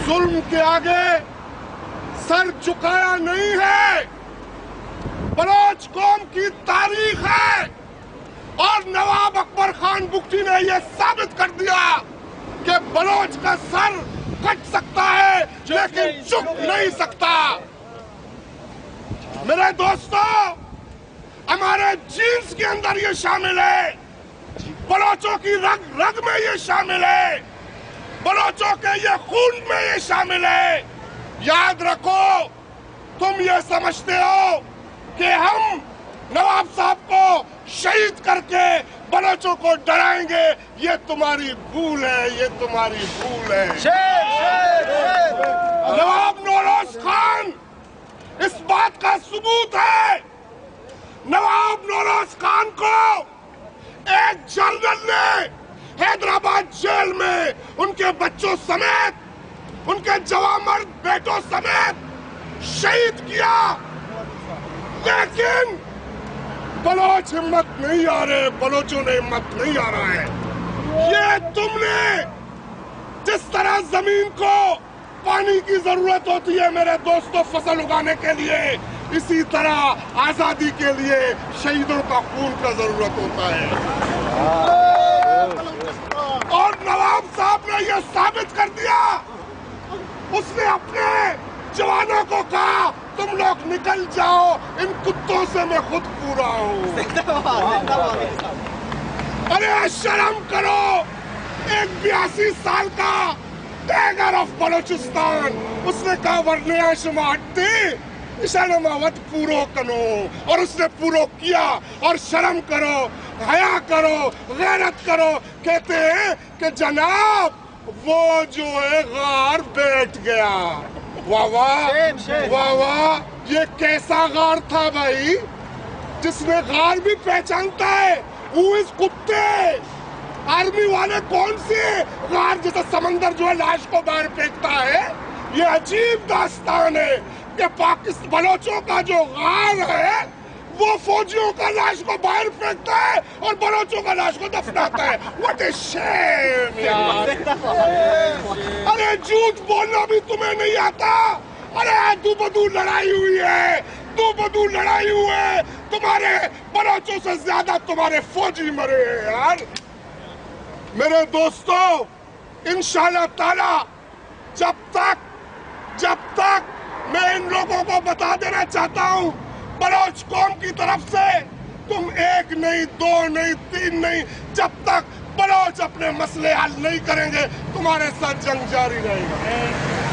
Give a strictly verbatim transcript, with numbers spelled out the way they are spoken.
ظلم کے آگے سر جھکایا نہیں ہے. بلوچ قوم کی تاریخ ہے اور نواب اکبر خان بگٹی نے یہ ثابت کر دیا کہ بلوچ کا سر کٹ سکتا ہے لیکن جھک نہیں سکتا. میرے دوستو، ہمارے جینز کے اندر یہ شامل ہے، بلوچوں کی رگ رگ میں یہ شامل ہے، بلوچوں کے یہ خون میں یہ شامل ہے. یاد رکھو، تم یہ سمجھتے ہو کہ ہم نواب صاحب کو شہید کر کے بلوچوں کو ڈرائیں گے، یہ تمہاری بھول ہے، یہ تمہاری بھول ہے. نواب نوروز خان اس بات کا ثبوت ہے. نواب نوروز خان کو ایک جنرل نے حیدرآباد جیل میں ان کے بچوں سمیت، ان کے جوان مرد بیٹوں سمیت شہید کیا، لیکن بلوچ ہمت نہیں آ رہے، بلوچوں نے ہمت نہیں آ رہا ہے. یہ تم نے جس طرح زمین کو پانی کی ضرورت ہوتی ہے میرے دوستوں فصل اگانے کے لیے، اسی طرح آزادی کے لیے شہیدوں کا خون کا ضرورت ہوتا ہے. اور نواب صاحب نے یہ ثابت کر دیا. اس نے اپنے جوانوں کو کہا تم لوگ نکل جاؤ، ان کتوں سے میں خود پورا ہوں. ارے شرم کرو، ایک بیاسی سال کا ٹیگر آف بلوچستان، اس نے کہا ورنہ شما ہٹتے اشارہ وط پورو کنو، اور اس نے پورو کیا. اور شرم کرو، حیا کرو، غیرت کرو. کہتے ہیں کہ جناب وہ جو ہے غار بیٹھ گیا. واہ واہ واہ واہ، یہ کیسا غار تھا بھائی جس میں غار بھی پہچانتا ہے. وہ اس کتے آرمی والے کون سے غار جیسا سمندر جو ہے لاش کو باہر پھینکتا ہے. یہ عجیب داستان ہے کہ پاکستان بلوچوں کا جو غار ہے وہ فوجیوں کا لاش کو باہر پھینکتا ہے اور بلوچوں کا لاش کو دفناتا ہے. What a shame یار. ارے جھوٹ بولنا بھی تمہیں نہیں آتا. ارے دو بدو لڑائی ہوئی ہے، دو بدو لڑائی ہوئے، تمہارے بلوچوں سے زیادہ تمہارے فوجی مرے ہیں یار. میرے دوستو، انشاءاللہ تعالی جب تک جب تک میں ان لوگوں کو بتا دینا چاہتا ہوں، بلوچ قوم کی طرف سے تم ایک نہیں، دو نہیں، تین نہیں، جب تک بلوچ اپنے مسئلے حل نہیں کریں گے تمہارے ساتھ جنگ جاری رہے گا.